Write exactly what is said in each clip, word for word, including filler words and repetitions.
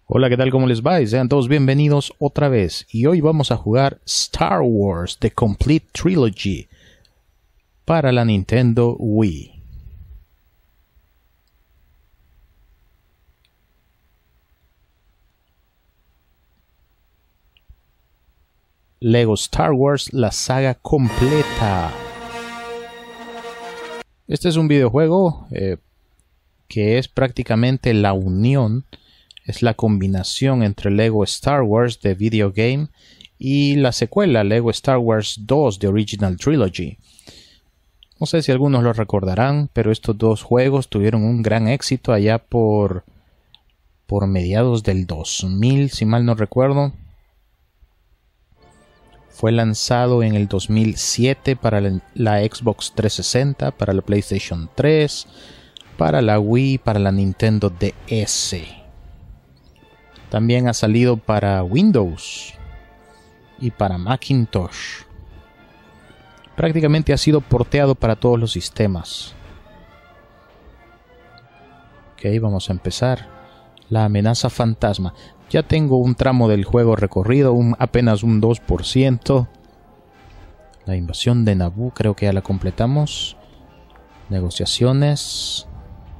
Hola, ¿qué tal? ¿Cómo les va? Y sean todos bienvenidos otra vez. Y hoy vamos a jugar Star Wars The Complete Trilogy para la Nintendo Wii. Lego Star Wars, la saga completa. Este es un videojuego eh, que es prácticamente la unión. Es la combinación entre Lego Star Wars de Video Game y la secuela Lego Star Wars dos de Original Trilogy. No sé si algunos lo recordarán, pero estos dos juegos tuvieron un gran éxito allá por, por mediados del dos mil, si mal no recuerdo. Fue lanzado en el dos mil siete para la, la Xbox trescientos sesenta, para la PlayStation tres, para la Wii, para la Nintendo D S. También ha salido para Windows y para Macintosh. Prácticamente ha sido porteado para todos los sistemas. Ok, vamos a empezar. La amenaza fantasma. Ya tengo un tramo del juego recorrido, un, apenas un dos por ciento. La invasión de Naboo, creo que ya la completamos. Negociaciones.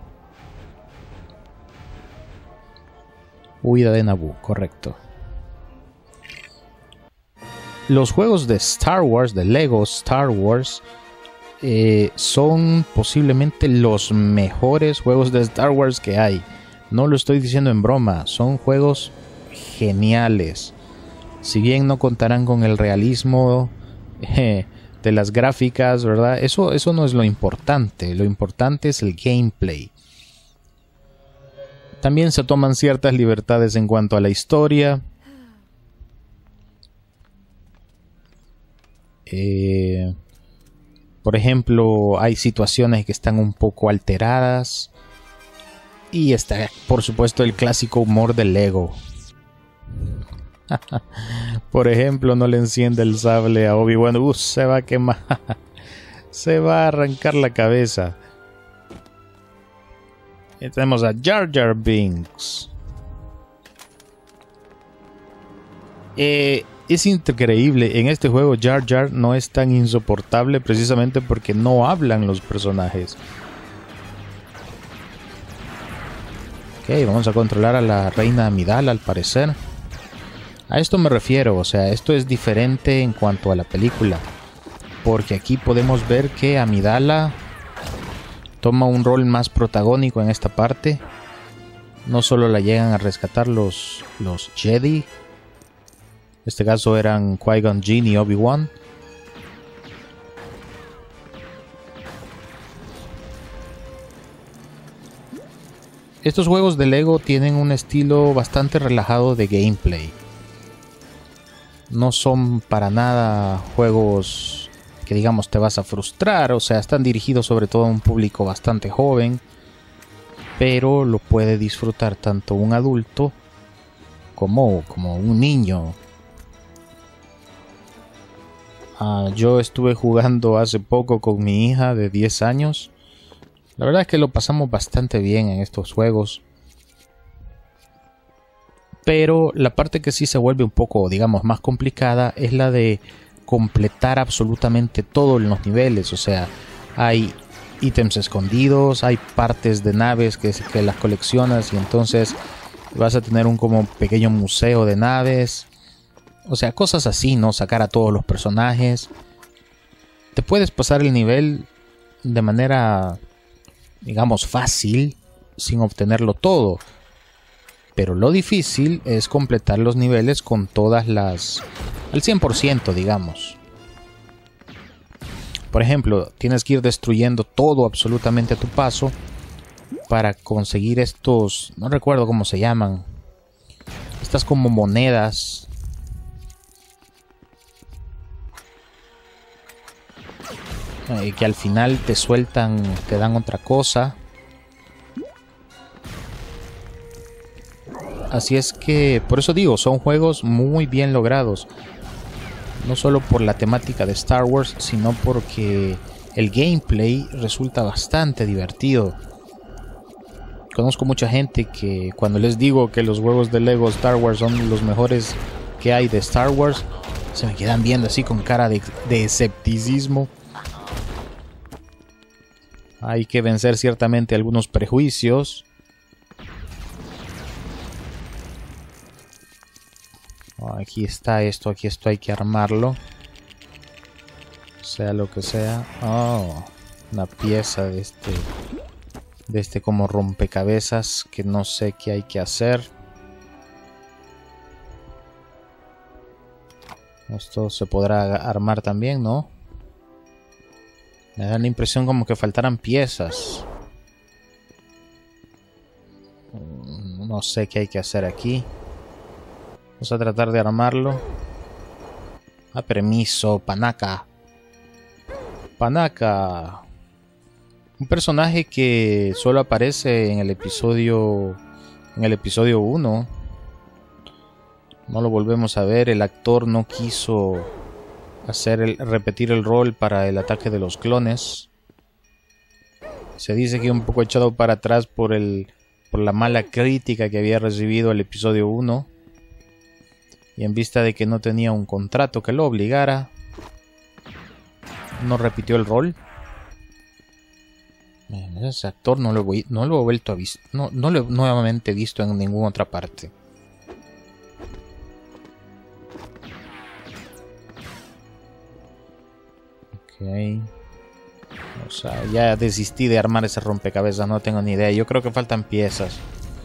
Huida de Naboo, correcto. Los juegos de Star Wars, de Lego Star Wars, eh, son posiblemente los mejores juegos de Star Wars que hay. No lo estoy diciendo en broma, son juegos geniales. Si bien no contarán con el realismo eh, de las gráficas, ¿verdad? Eso, eso no es lo importante. Lo importante es el gameplay. También se toman ciertas libertades en cuanto a la historia. Eh, por ejemplo, hay situaciones que están un poco alteradas. Y está, por supuesto, el clásico humor del Lego. Por ejemplo, no le enciende el sable a Obi-Wan. Uh, se va a quemar. Se va a arrancar la cabeza. Y tenemos a Jar Jar Binks. Eh, es increíble. En este juego Jar Jar no es tan insoportable precisamente porque no hablan los personajes. Ok, vamos a controlar a la reina Amidala al parecer. A esto me refiero, o sea, esto es diferente en cuanto a la película. Porque aquí podemos ver que Amidala toma un rol más protagónico en esta parte. No solo la llegan a rescatar los, los Jedi. En este caso eran Qui-Gon Jinn y Obi-Wan. Estos juegos de Lego tienen un estilo bastante relajado de gameplay. No son para nada juegos que digamos te vas a frustrar, o sea, están dirigidos sobre todo a un público bastante joven, pero lo puede disfrutar tanto un adulto como, como un niño. Uh, yo estuve jugando hace poco con mi hija de diez años. La verdad es que lo pasamos bastante bien en estos juegos. Pero la parte que sí se vuelve un poco, digamos, más complicada es la de completar absolutamente todos los niveles. O sea, hay ítems escondidos, hay partes de naves que, que las coleccionas y entonces vas a tener un como pequeño museo de naves. O sea, cosas así, ¿no? Sacar a todos los personajes. Te puedes pasar el nivel de manera, digamos, fácil, sin obtenerlo todo. Pero lo difícil es completar los niveles con todas las... al cien por ciento, digamos. Por ejemplo, tienes que ir destruyendo todo absolutamente a tu paso para conseguir estos... no recuerdo cómo se llaman. Estas como monedas. Eh, que al final te sueltan, te dan otra cosa. Así es que, por eso digo, son juegos muy bien logrados. No solo por la temática de Star Wars, sino porque el gameplay resulta bastante divertido. conozco mucha gente que cuando les digo que los juegos de Lego Star Wars son los mejores que hay de Star Wars, se me quedan viendo así con cara de, de escepticismo. Hay que vencer ciertamente algunos prejuicios. Aquí está esto, aquí esto hay que armarlo. Sea lo que sea. Oh, una pieza de este, de este como rompecabezas que no sé qué hay que hacer. Esto se podrá armar también, ¿no? Me da la impresión como que faltaran piezas. No sé qué hay que hacer aquí. Vamos a tratar de armarlo. Ah, permiso, Panaka. Panaka. Un personaje que solo aparece en el episodio... En el episodio uno. No lo volvemos a ver. El actor no quiso hacer el, repetir el rol para el ataque de los clones. Se dice que un poco echado para atrás por el por la mala crítica que había recibido el episodio uno. Y en vista de que no tenía un contrato que lo obligara, no repitió el rol. Ese actor no lo, no lo he vuelto a visto. No, no lo he nuevamente visto en ninguna otra parte. Ok. O sea, ya desistí de armar ese rompecabezas, no tengo ni idea. Yo creo que faltan piezas.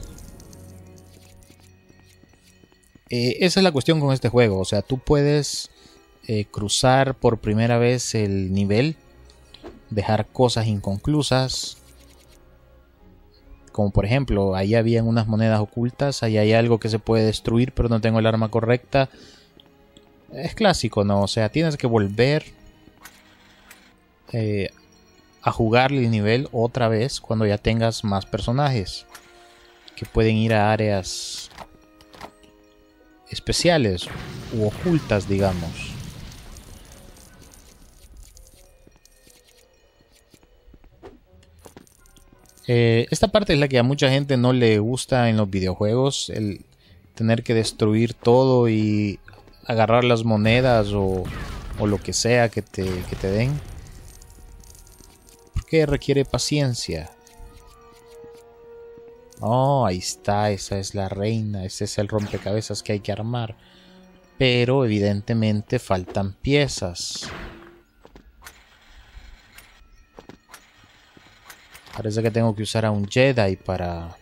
Eh, esa es la cuestión con este juego. O sea, tú puedes eh, cruzar por primera vez el nivel, dejar cosas inconclusas. Como por ejemplo, ahí habían unas monedas ocultas, ahí hay algo que se puede destruir, pero no tengo el arma correcta. Es clásico, ¿no? O sea, tienes que volver eh, a jugar el nivel otra vez cuando ya tengas más personajes que pueden ir a áreas especiales u ocultas, digamos. Eh, esta parte es la que a mucha gente no le gusta en los videojuegos, el tener que destruir todo y agarrar las monedas o, o lo que sea que te, que te den, porque requiere paciencia. Oh, ahí está, esa es la reina, ese es el rompecabezas que hay que armar. Pero evidentemente faltan piezas. Parece que tengo que usar a un Jedi para...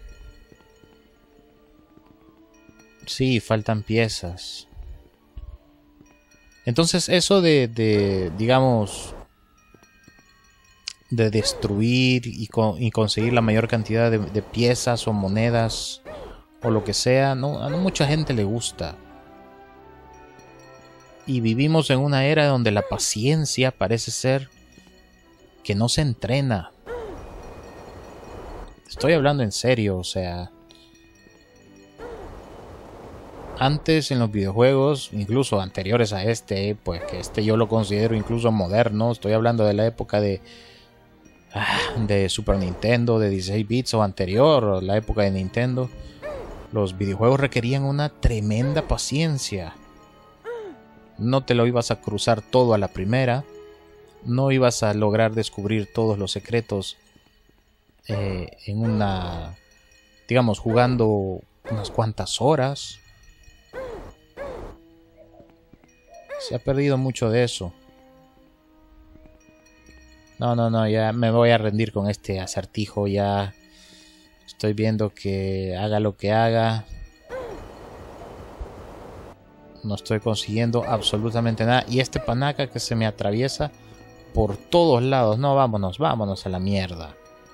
Sí, faltan piezas. Entonces eso de, de digamos... de destruir y, con, y conseguir la mayor cantidad de, de piezas o monedas o lo que sea, no, a no mucha gente le gusta. Y vivimos en una era donde la paciencia parece ser que no se entrena. Estoy hablando en serio, o sea... Antes en los videojuegos, incluso anteriores a este, pues que este yo lo considero incluso moderno, estoy hablando de la época de... de Super Nintendo, de dieciséis bits o anterior, la época de Nintendo, los videojuegos requerían una tremenda paciencia. No te lo ibas a cruzar todo a la primera, no ibas a lograr descubrir todos los secretos eh, en una, digamos, jugando unas cuantas horas. Se ha perdido mucho de eso. No, no, no, ya me voy a rendir con este acertijo. Ya estoy viendo que haga lo que haga, no estoy consiguiendo absolutamente nada. Y este Panaka que se me atraviesa por todos lados. No, vámonos, vámonos a la mierda.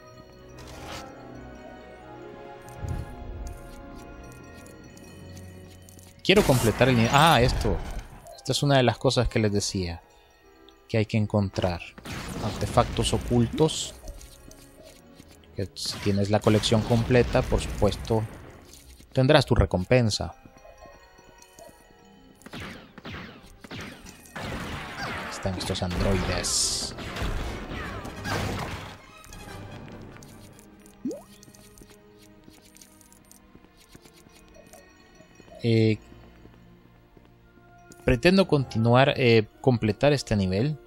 Quiero completar el... Ah, esto. Esta es una de las cosas que les decía que hay que encontrar. Artefactos ocultos. Que si tienes la colección completa, por supuesto, tendrás tu recompensa. Están estos androides. Eh, pretendo continuar, eh, completar este nivel.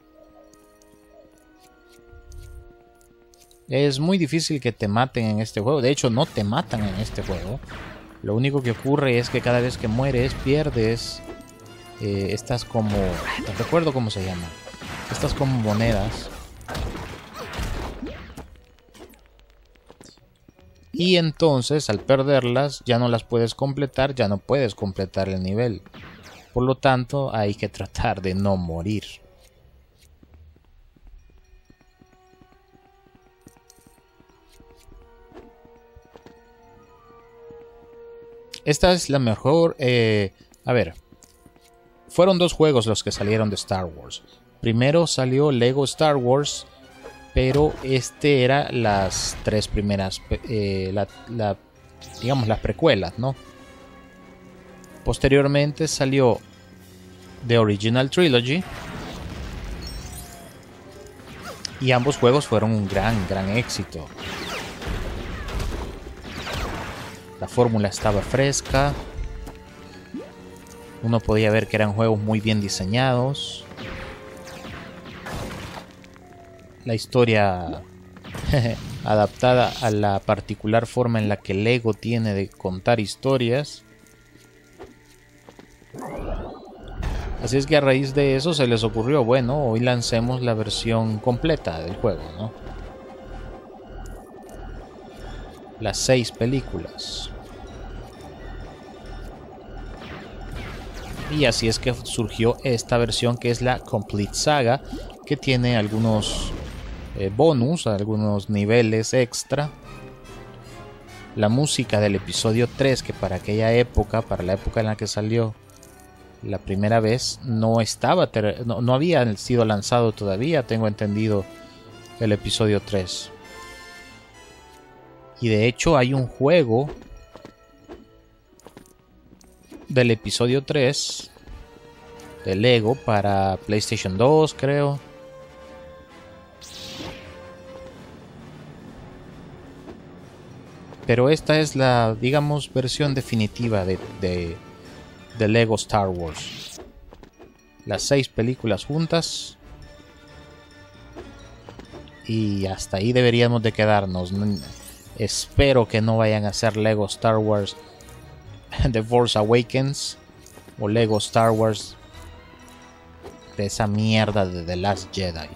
Es muy difícil que te maten en este juego. De hecho, no te matan en este juego. Lo único que ocurre es que cada vez que mueres, pierdes eh, estas como... No recuerdo cómo se llama. Estas como monedas. Y entonces, al perderlas, ya no las puedes completar, ya no puedes completar el nivel. Por lo tanto, hay que tratar de no morir. Esta es la mejor... Eh, a ver. Fueron dos juegos los que salieron de Star Wars. Primero salió Lego Star Wars, pero este era las tres primeras... Eh, la, la, digamos, las precuelas, ¿no? Posteriormente salió The Original Trilogy. Y ambos juegos fueron un gran, gran éxito. La fórmula estaba fresca. Uno podía ver que eran juegos muy bien diseñados. La historia adaptada a la particular forma en la que Lego tiene de contar historias. Así es que a raíz de eso se les ocurrió, bueno, hoy lancemos la versión completa del juego, ¿no? Las seis películas. Y así es que surgió esta versión, que es la Complete Saga, que tiene algunos eh, bonus, algunos niveles extra. La música del episodio tres, que para aquella época, para la época en la que salió la primera vez, no estaba, no, no había sido lanzado todavía, tengo entendido, el episodio tres. Y de hecho hay un juego del episodio tres de Lego para PlayStation dos, creo. Pero esta es la, digamos, versión definitiva de, de, de Lego Star Wars. Las seis películas juntas. Y hasta ahí deberíamos de quedarnos. Espero que no vayan a hacer Lego Star Wars The Force Awakens o Lego Star Wars de esa mierda de The Last Jedi.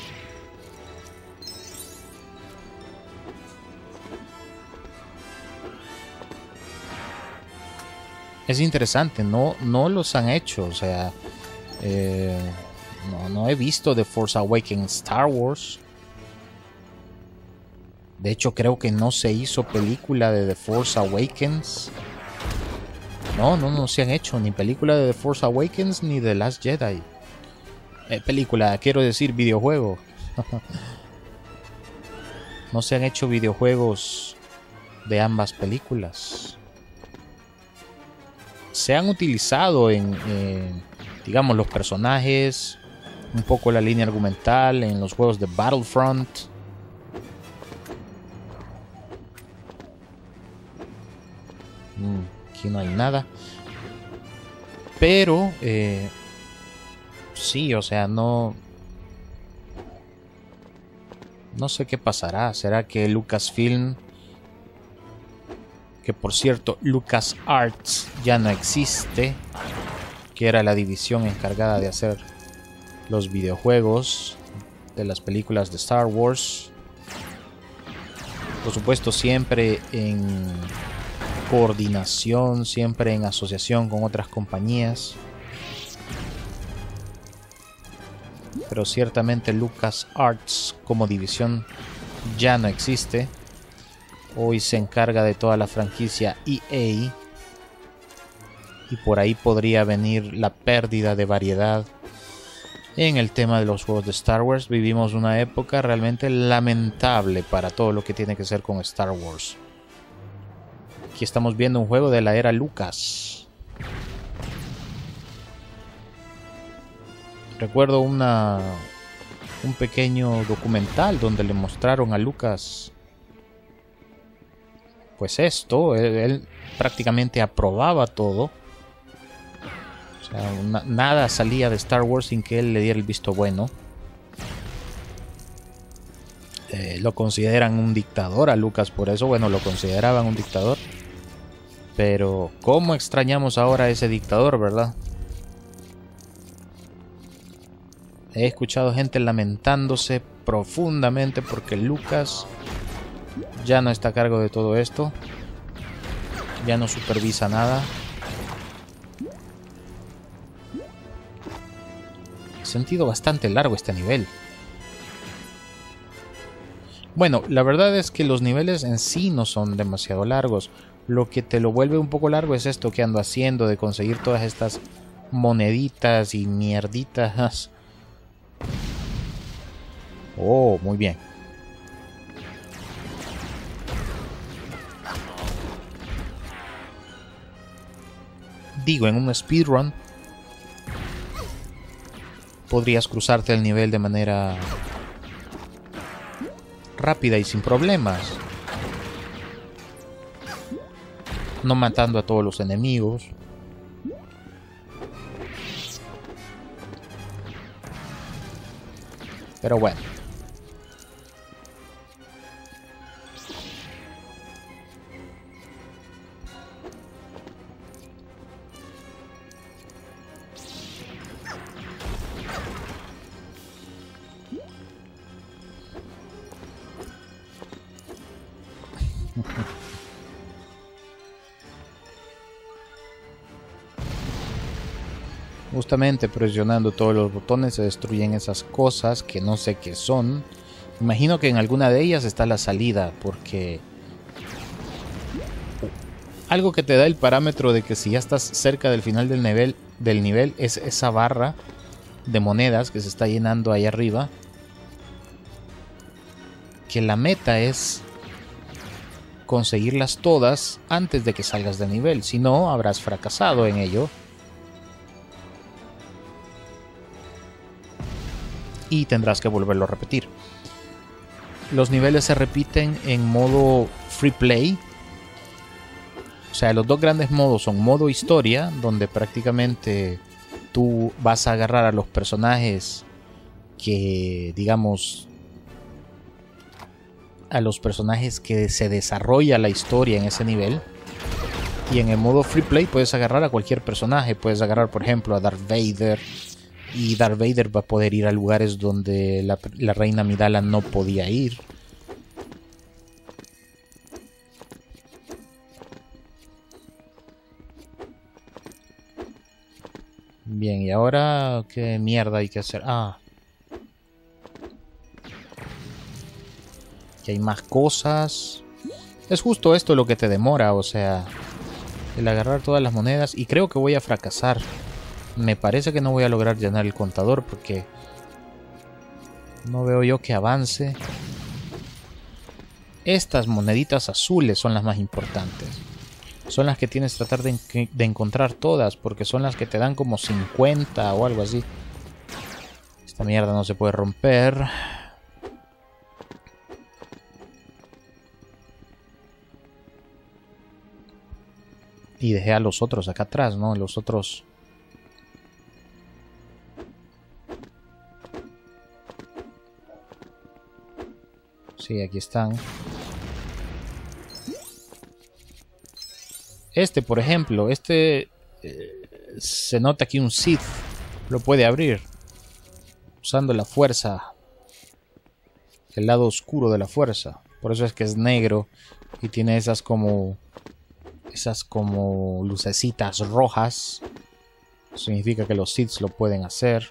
Es interesante, no, no los han hecho, o sea, eh, no, no he visto The Force Awakens Star Wars. De hecho, creo que no se hizo película de The Force Awakens. No, no, no se han hecho ni película de The Force Awakens ni The Last Jedi. Eh, película, quiero decir videojuego. No se han hecho videojuegos de ambas películas. Se han utilizado en, en, digamos, los personajes, un poco la línea argumental en los juegos de Battlefront. Aquí no hay nada. Pero, eh, sí, o sea, no... No sé qué pasará. ¿Será que Lucasfilm... Que por cierto, LucasArts ya no existe, que era la división encargada de hacer los videojuegos de las películas de Star Wars? Por supuesto, siempre en coordinación, siempre en asociación con otras compañías. Pero ciertamente LucasArts como división ya no existe. Hoy se encarga de toda la franquicia E A. Y por ahí podría venir la pérdida de variedad en el tema de los juegos de Star Wars. Vivimos una época realmente lamentable para todo lo que tiene que ver con Star Wars. Aquí estamos viendo un juego de la era Lucas. Recuerdo una, un pequeño documental donde le mostraron a Lucas pues esto. Él, él prácticamente aprobaba todo. O sea, na nada salía de Star Wars sin que él le diera el visto bueno. Eh, lo consideran un dictador a Lucas por eso. Bueno, lo consideraban un dictador. Pero ¿cómo extrañamos ahora a ese dictador, verdad? He escuchado gente lamentándose profundamente porque Lucas ya no está a cargo de todo esto. Ya no supervisa nada. He sentido bastante largo este nivel. Bueno, la verdad es que los niveles en sí no son demasiado largos. Lo que te lo vuelve un poco largo es esto que ando haciendo de conseguir todas estas moneditas y mierditas. Oh, muy bien. Digo, en un speedrun podrías cruzarte el nivel de manera rápida y sin problemas, no matando a todos los enemigos. Pero bueno. Justamente presionando todos los botones se destruyen esas cosas que no sé qué son. Imagino que en alguna de ellas está la salida, porque algo que te da el parámetro de que si ya estás cerca del final del nivel, del nivel es esa barra de monedas que se está llenando ahí arriba. Que la meta es conseguirlas todas antes de que salgas del nivel, si no habrás fracasado en ello. Y tendrás que volverlo a repetir. Los niveles se repiten en modo free play. O sea, los dos grandes modos son modo historia, donde prácticamente tú vas a agarrar a los personajes que, digamos, a los personajes que se desarrolla la historia en ese nivel. Y en el modo free play puedes agarrar a cualquier personaje. Puedes agarrar, por ejemplo, a Darth Vader. Y Darth Vader va a poder ir a lugares donde la, la reina Amidala no podía ir. Bien, y ahora ¿qué mierda hay que hacer? Ah, que hay más cosas. Es justo esto lo que te demora, o sea, el agarrar todas las monedas. Y creo que voy a fracasar. Me parece que no voy a lograr llenar el contador porque no veo yo que avance. Estas moneditas azules son las más importantes. Son las que tienes que tratar de, en de encontrar todas, porque son las que te dan como cincuenta o algo así. Esta mierda no se puede romper. Y dejé a los otros acá atrás, ¿no? Los otros... Sí, aquí están. Este, por ejemplo, este eh, se nota que un Sith lo puede abrir usando la fuerza, el lado oscuro de la fuerza. Por eso es que es negro y tiene esas como esas como lucecitas rojas. Significa que los Siths lo pueden hacer.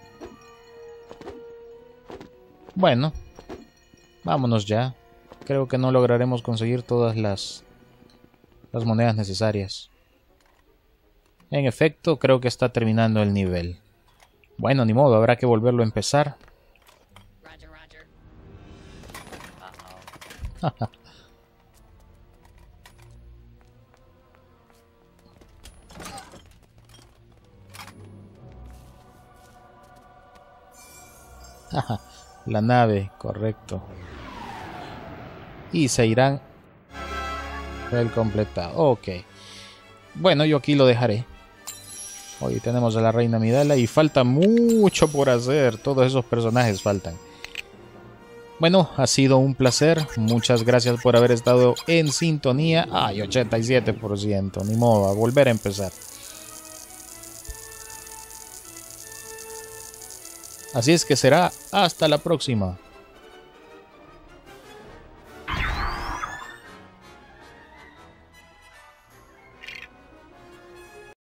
Bueno, vámonos ya. Creo que no lograremos conseguir todas las las monedas necesarias. En efecto, creo que está terminando el nivel. Bueno, ni modo, habrá que volverlo a empezar. Roger, roger. La nave, correcto. Y se irán El completado. Ok. Bueno, yo aquí lo dejaré. Hoy tenemos a la reina Amidala y falta mucho por hacer. Todos esos personajes faltan. Bueno, ha sido un placer. Muchas gracias por haber estado en sintonía. Ay, ochenta y siete por ciento. Ni modo, a volver a empezar. Así es que será hasta la próxima.